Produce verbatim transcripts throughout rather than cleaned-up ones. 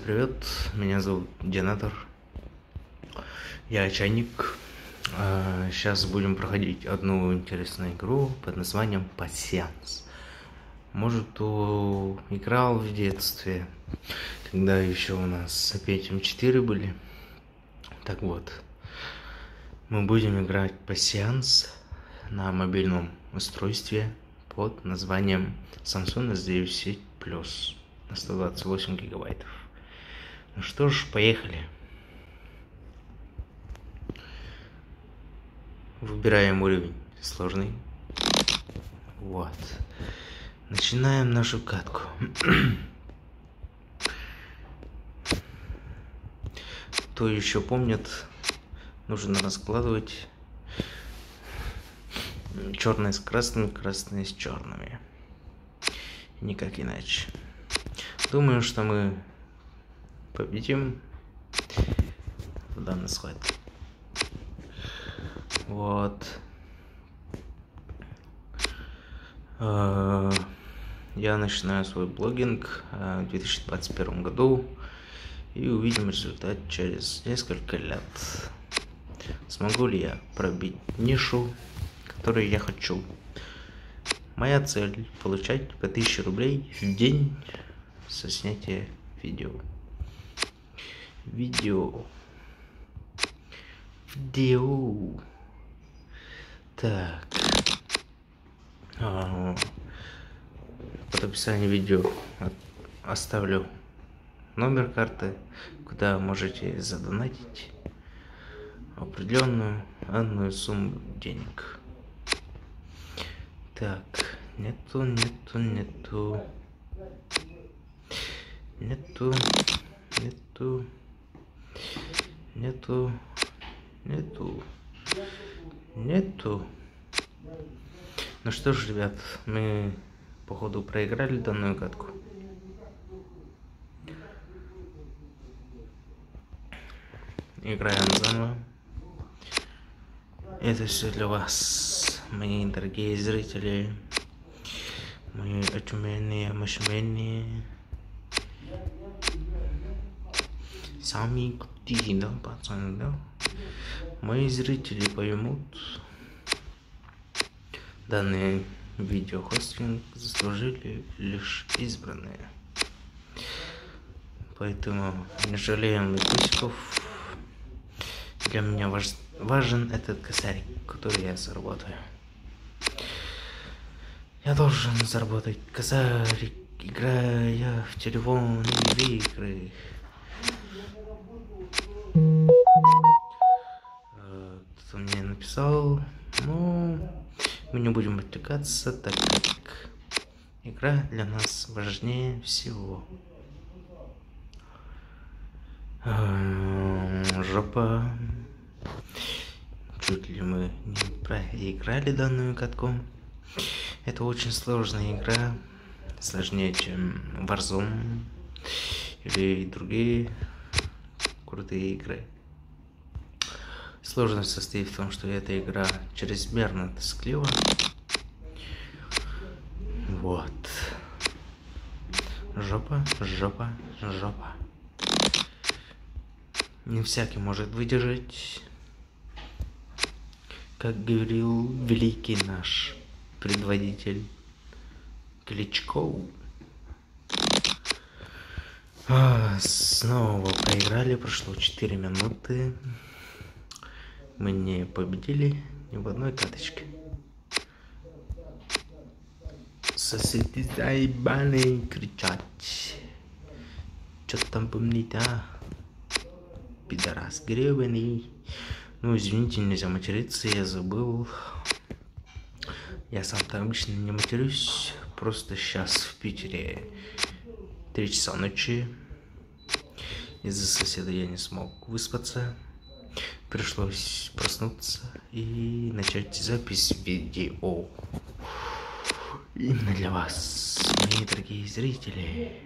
привет, меня зовут Денатор, я чайник. Сейчас будем проходить одну интересную игру под названием Пасьянс. Может, кто играл в детстве, когда еще у нас Пентиум четыре были. Так вот, мы будем играть Пасьянс на мобильном устройстве под названием Samsung эс девять плюс на сто двадцать восемь гигабайтов. Ну что ж, поехали. Выбираем уровень сложный. Вот. Начинаем нашу катку. Кто еще помнит, нужно раскладывать черные с красными, красные с черными. Никак иначе. Думаю, что мы победим в данной схватке. Вот. Я начинаю свой блогинг в две тысячи двадцать первом году и увидим результат через несколько лет. Смогу ли я пробить нишу, которую я хочу? Моя цель — получать по тысяче рублей в день со снятия видео. Видео. Видео. Так. А, под описанием видео оставлю номер карты, куда можете задонатить определенную анную сумму денег. Так, нету, нету, нету. Нету, нету, нету, нету, нету. Ну что ж, ребят, мы походу проиграли данную катку. Играем заново. Это все для вас, мои дорогие зрители, мои очуменные, мощменные. Сами крутые, да, пацаны, да? Мои зрители поймут, данный видеохостинг заслужили лишь избранные. Поэтому не жалеем лайкосиков. Для меня важ, важен этот косарик, который я заработаю. Я должен заработать косарик, играя в телефонные игры. Кто мне написал, ну, мы не будем отвлекаться, так как игра для нас важнее всего. Жопа. Чуть ли мы не проиграли данную катку. Это очень сложная игра, сложнее, чем Warzone или другие крутые игры. Сложность состоит в том, что эта игра чрезмерно тосклива. Вот. Жопа, жопа, жопа. Не всякий может выдержать, как говорил великий наш предводитель Кличко. А, снова проиграли, прошло четыре минуты. Мы не победили ни в одной каточке. Соседи заебаны кричать. Чё там помнить, а? Пидорас гребаный. Ну, извините, нельзя материться, я забыл. Я сам-то обычно не матерюсь. Просто сейчас в Питере три часа ночи. Из-за соседа я не смог выспаться. Пришлось проснуться и начать запись видео. Именно для вас, мои дорогие зрители.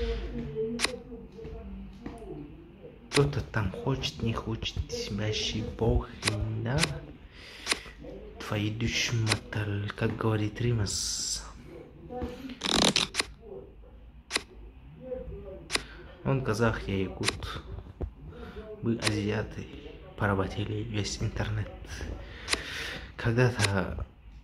Кто-то там хочет, не хочет, смящий бог, да? Твои душматаль, как говорит Римас. Он казах, я якут. Мы азиаты поработили весь интернет. Когда-то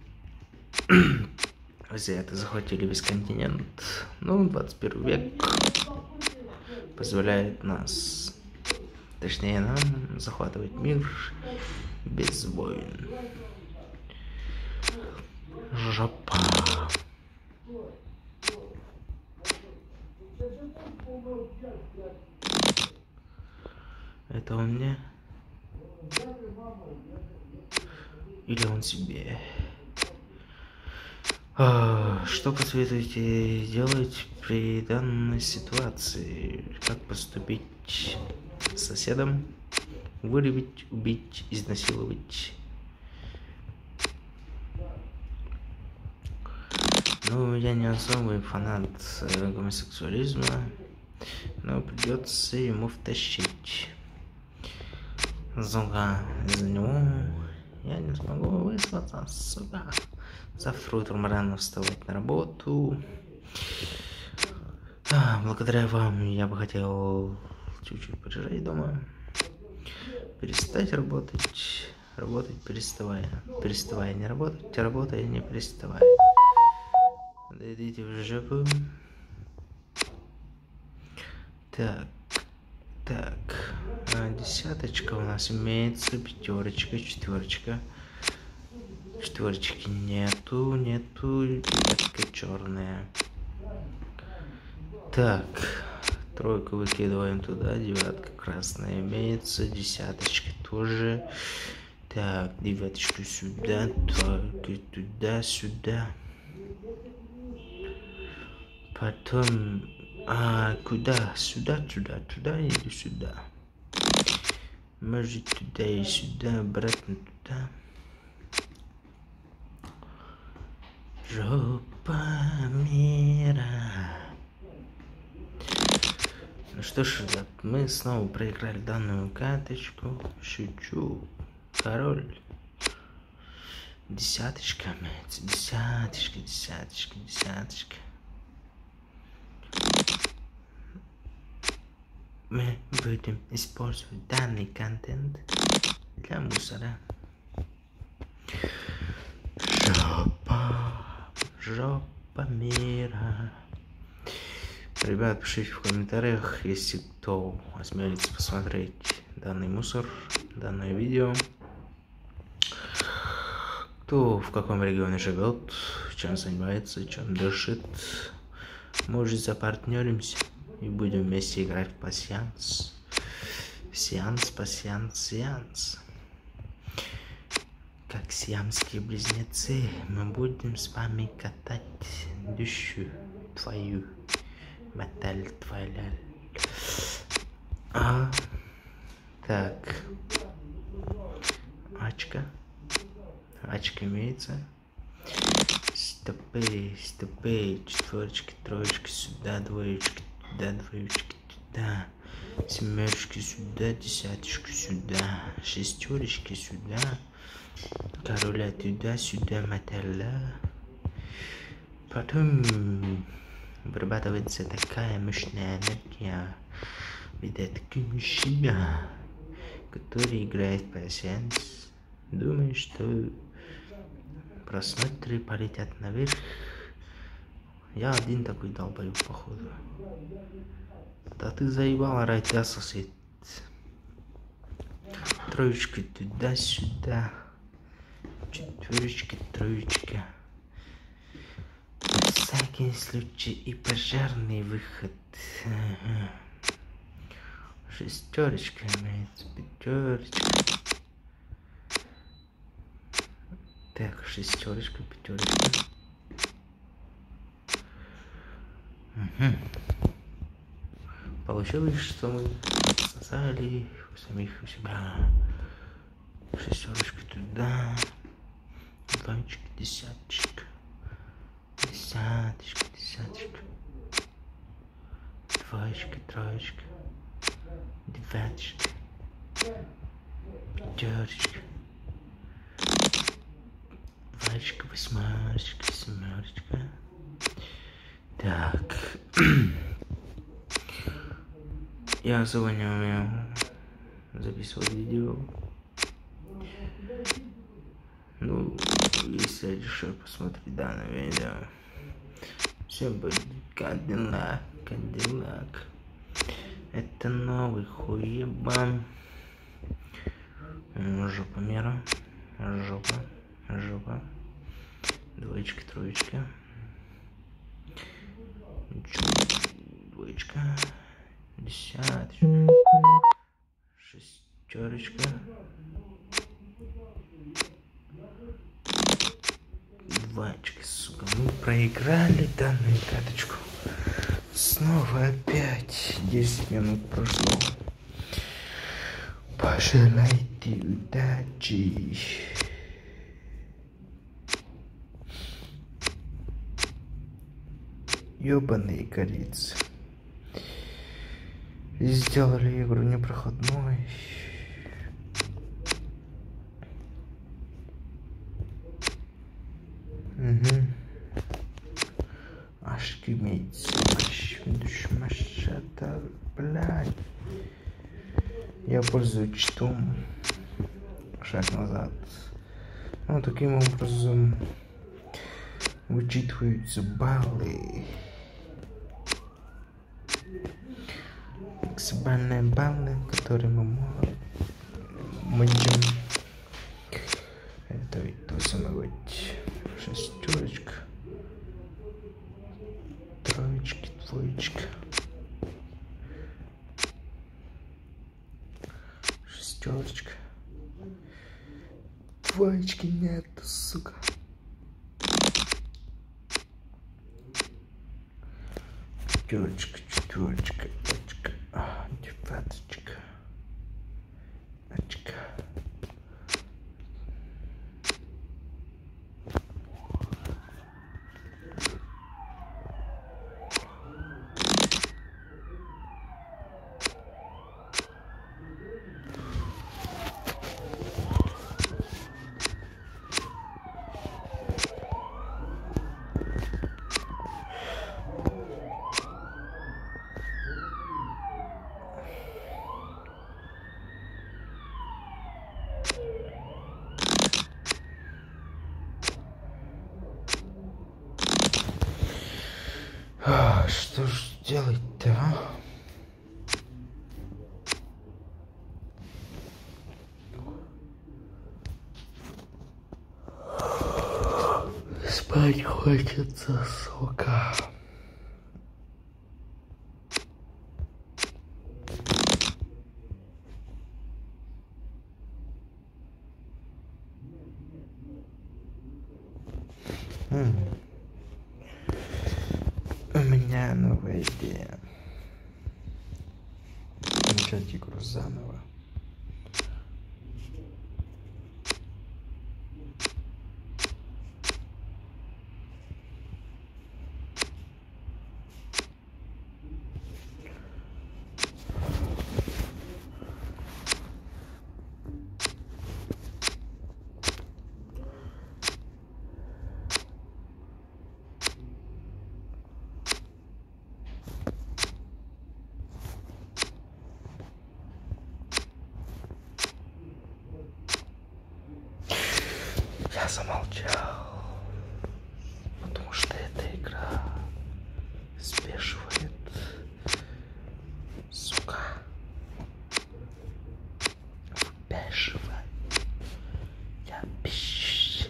азиаты захватили весь континент, но двадцать первый век позволяет нас, точнее нам, захватывать мир без войн. Жопа. Это он мне? Или он себе? А, что посоветуете делать при данной ситуации? Как поступить с соседом? Вырубить, убить, изнасиловать? Ну, я не особый фанат гомосексуализма, но придется ему втащить. Сука, из-за него я не смогу выспаться, сука. Завтра утром рано вставать на работу. А, благодаря вам я бы хотел чуть-чуть полежать дома. Перестать работать. Работать переставая. Переставая не работать, а работая не переставая. Да идите в жопу. Так. Так. А, десяточка у нас имеется. Пятерочка, четверочка. Четверочки нету, нету. Девятка черная. Так. Тройку выкидываем туда. Девятка красная имеется. Десяточка тоже. Так, девяточку сюда. Тройку туда, сюда. Потом... А, куда? Сюда, сюда, туда или сюда? Может, туда и сюда, обратно туда. Жопа мира. Ну что ж, ребят, мы снова проиграли данную карточку. Шучу. Король. Десяточка, десяточка, десяточка, десяточка. Мы будем использовать данный контент для мусора. Жопа, жопа мира. Ребят, пишите в комментариях, если кто осмелится посмотреть данный мусор, данное видео. Кто в каком регионе живет, чем занимается, чем дышит. Может, запартнеримся и будем вместе играть в пасьянс. Сеанс, пасьянс, сеанс. Как сиамские близнецы, мы будем с вами катать душу твою. Металь твоя. А, так. Ачка. Ачка имеется. Стопы, стопы, четверочки, троечки сюда, двоечки туда, двоечки туда, семерочки сюда, десяточку сюда, шестерочки сюда, короля туда, сюда, мотоля. Потом вырабатывается такая мощная энергия, видать, такой мужчина, который играет пасьянс. Думаю, что просмотры полетят наверх. Я один такой долбоёб, походу. Да ты заебал орать, да, сосед? Троечка туда-сюда. Четверочка, троечка. На всякий случай и пожарный выход. Шестерочка имеется, пятерочка. Так, шестерочка, пятерочка. Угу. Получилось, что мы сосали у самих у себя. Шестерочка туда. Двоечка, десяточка. Десяточка, десяточка. Двоечка, троечка. Девяточка. Пятерочка. Двоечка, восьмерочка, семерочка. Так. Я особо не умею записывать видео. Ну, если решил посмотреть данное видео, все будет Кадиллак, Кадиллак. Это новый хуебан. Жопа мира. Жопа. Жопа. Двоечка, троечка. Двоечка. Десяточка. Шестерочка. Двоечка, сука. Мы проиграли данную каточку. Снова опять десять минут прошло. Пожелайте удачи. Ёбаные корицы. Сделали игру непроходной. Угу. Аж кимейц. Душмашата, блядь. Я пользуюсь читом. Шаг назад. Ну, таким образом вычитываются баллы. Максимальные баллы, которые мы можем. Это ведь то самое быть. Шестерочка. Троечки, двоечка. Шестерочка. Двоечки нет, сука. Пятерочка, четверочка, очка, а, девяточка, очка. А, что ж делать-то, а? Спать хочется, сука. М. У меня новая идея. Начать игру заново. Я замолчал, потому что эта игра спешивает, сука, вбешивает. Я пищу.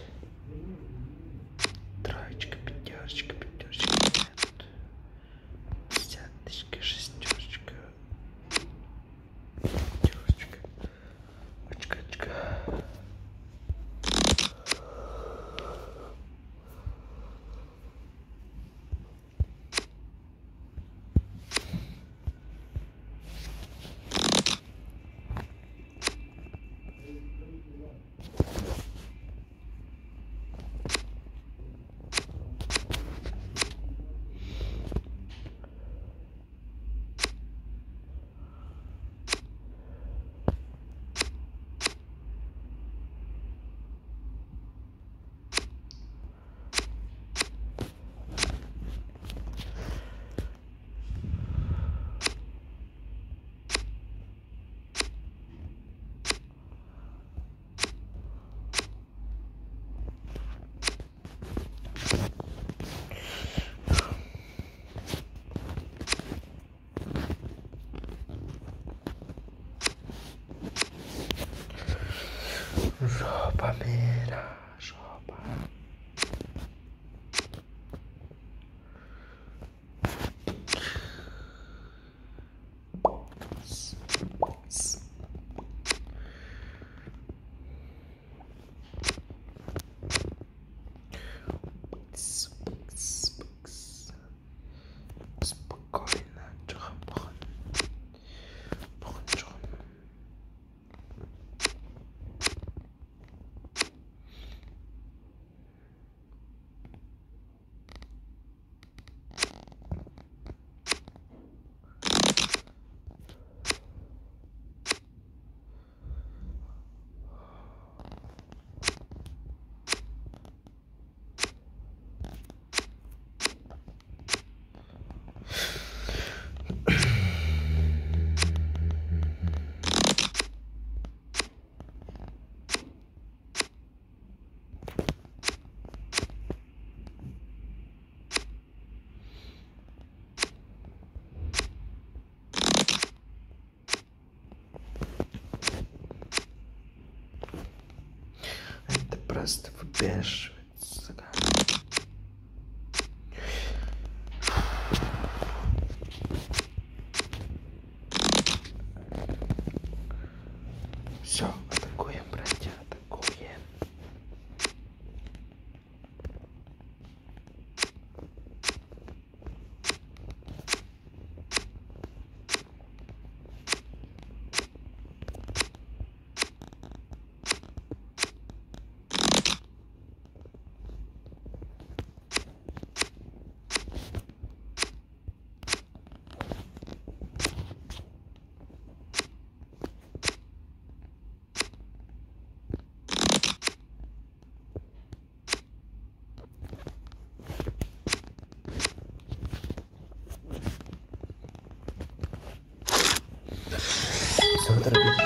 Троечка, пятерочка, пятерочка, нет. Десяточка, шестерочка, пятерочка, очка, очка. Жопа мира, жопа. Спокойно, Джохан. Джохан. Это просто выбешивает, сука. Все, атакуем, братья, атакуем. Все, дорогие.